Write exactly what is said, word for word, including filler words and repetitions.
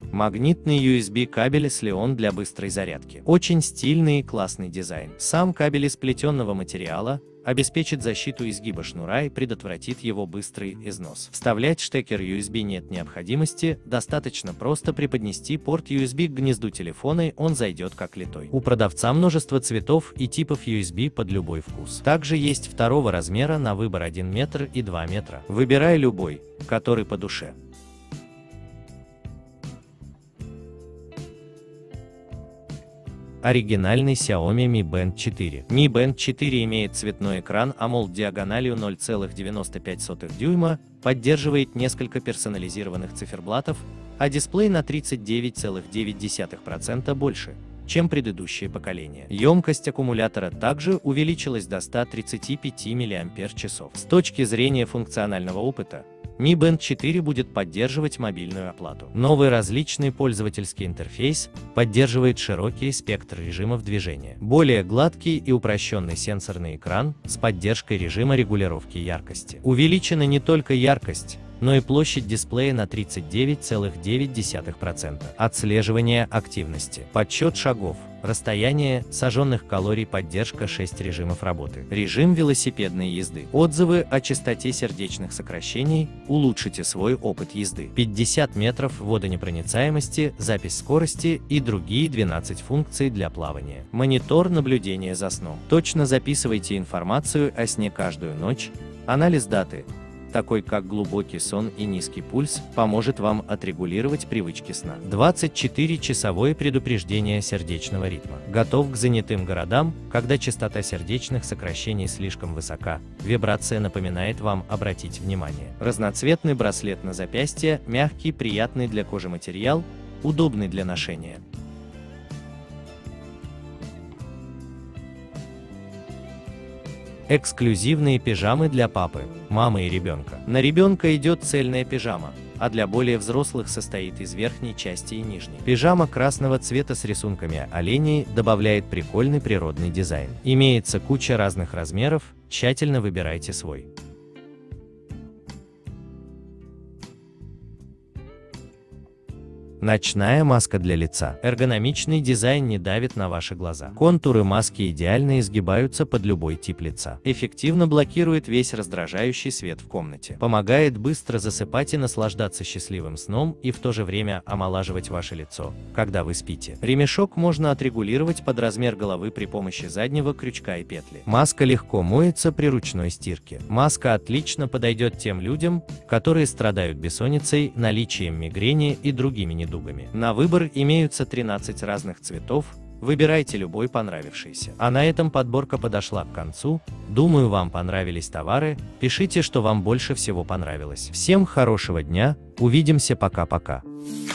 Магнитный ю эс би кабель эс лион для быстрой зарядки. Очень стильный и классный дизайн. Сам кабель из плетеного материала обеспечит защиту изгиба шнура и предотвратит его быстрый износ. Вставлять штекер ю эс би нет необходимости, достаточно просто преподнести порт ю эс би к гнезду телефона, и он зайдет как литой. У продавца множество цветов и типов ю эс би под любой вкус. Также есть второго размера на выбор один метр и два метра. Выбирай любой, который по душе. Оригинальный Xiaomi Mi Band четыре. Mi Band четыре имеет цветной экран AMOLED диагональю ноль целых девяносто пять сотых дюйма, поддерживает несколько персонализированных циферблатов, а дисплей на тридцать девять целых девять десятых процента больше, чем предыдущее поколение. Емкость аккумулятора также увеличилась до ста тридцати пяти миллиампер-часов. С точки зрения функционального опыта, Mi Band четыре будет поддерживать мобильную оплату. Новый различный пользовательский интерфейс поддерживает широкий спектр режимов движения. Более гладкий и упрощенный сенсорный экран с поддержкой режима регулировки яркости. Увеличена не только яркость, но и площадь дисплея на тридцать девять целых девять десятых процента. Отслеживание активности, подсчет шагов, расстояние, сожженных калорий, поддержка шесть режимов работы. Режим велосипедной езды. Отзывы о частоте сердечных сокращений. Улучшите свой опыт езды. пятьдесят метров водонепроницаемости, запись скорости и другие двенадцать функций для плавания. Монитор наблюдения за сном. Точно записывайте информацию о сне каждую ночь. Анализ даты, такой как глубокий сон и низкий пульс, поможет вам отрегулировать привычки сна. двадцать четыре часовое предупреждение сердечного ритма. Готов к занятым городам, когда частота сердечных сокращений слишком высока, вибрация напоминает вам обратить внимание. Разноцветный браслет на запястье, мягкий, приятный для кожи материал, удобный для ношения. Эксклюзивные пижамы для папы, мамы и ребенка. На ребенка идет цельная пижама, а для более взрослых состоит из верхней части и нижней. Пижама красного цвета с рисунками оленей добавляет прикольный природный дизайн. Имеется куча разных размеров, тщательно выбирайте свой. Ночная маска для лица. Эргономичный дизайн не давит на ваши глаза. Контуры маски идеально изгибаются под любой тип лица. Эффективно блокирует весь раздражающий свет в комнате. Помогает быстро засыпать и наслаждаться счастливым сном, и в то же время омолаживать ваше лицо, когда вы спите. Ремешок можно отрегулировать под размер головы при помощи заднего крючка и петли. Маска легко моется при ручной стирке. Маска отлично подойдет тем людям, которые страдают бессонницей, наличием мигрени и другими недугами. На выбор имеются тринадцать разных цветов, выбирайте любой понравившийся. А на этом подборка подошла к концу. Думаю, вам понравились товары, пишите, что вам больше всего понравилось. Всем хорошего дня, увидимся, пока-пока.